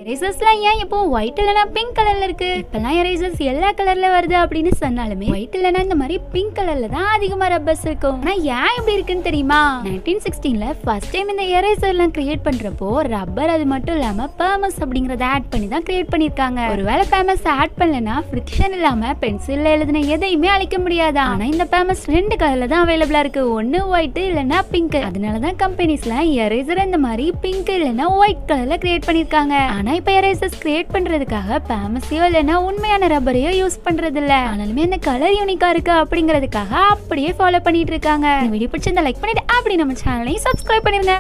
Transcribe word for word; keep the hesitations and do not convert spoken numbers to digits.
எரேசர்ஸ்லாம் ஏன் இப்போ ஒயிட் இல்லனா பிங்க் கலர்ல இருக்கு? இப்பெல்லாம் எரேசர்ஸ் எல்லா கலர்ல வருது அப்படின்னு சொன்னாலுமே ஒயிட் இல்லனா இந்த மாதிரி பிங்க் கலர்ல தான் அதிகமா ரப்பர்ஸ் இருக்கும். ஆனா ஏன் இப்படி இருக்குன்னு தெரியுமா? நைன்டீன் சிக்ஸ்டீன்ல ஃபர்ஸ்ட் டைம் இந்த எரேசர் எல்லாம் கிரியேட் பண்றப்போ ரப்பர் அது மட்டும் இல்லாம பெர்மஸ் அப்படிங்கறத ஆட் பண்ணி தான் கிரியேட் பண்ணிருக்காங்க. ஒருவேளை பெர்மஸ் ஆட் பண்ணலனா ஃபிரிக்ஷன் இல்லாம பென்சில்ல எழுதின எதையுமே அழிக்க முடியாது. ஆனா இந்த பெர்மஸ் ரெண்டு கலர்ல தான் அவைலபிளா இருக்கு, ஒன்னு ஒயிட் இல்லனா பிங்க். அதனாலதான் கம்பெனிஸ்ல எரேசர் இந்த மாதிரி பிங்க் இல்லனா ஒயிட் கலர்ல கிரியேட் பண்ணிருக்காங்க. ஆனா இப்ப எரேசர்ஸ் கிரியேட் பண்றதுக்காக பெர்மஸையோ இல்லனா உண்மையான ரப்பரையோ யூஸ் பண்றது இல்ல. ஆனாலுமே இந்த கலர் யூனிக்கா இருக்கு அப்படிங்கிறதுக்காக அப்படியே ஃபாலோ பண்ணிட்டு இருக்காங்க. இந்த வீடியோ பிடிச்சிருந்தா லைக் பண்ணிட்டு அப்படி நம்ம சேனலையும் சப்ஸ்கிரைப் பண்ணிருங்க.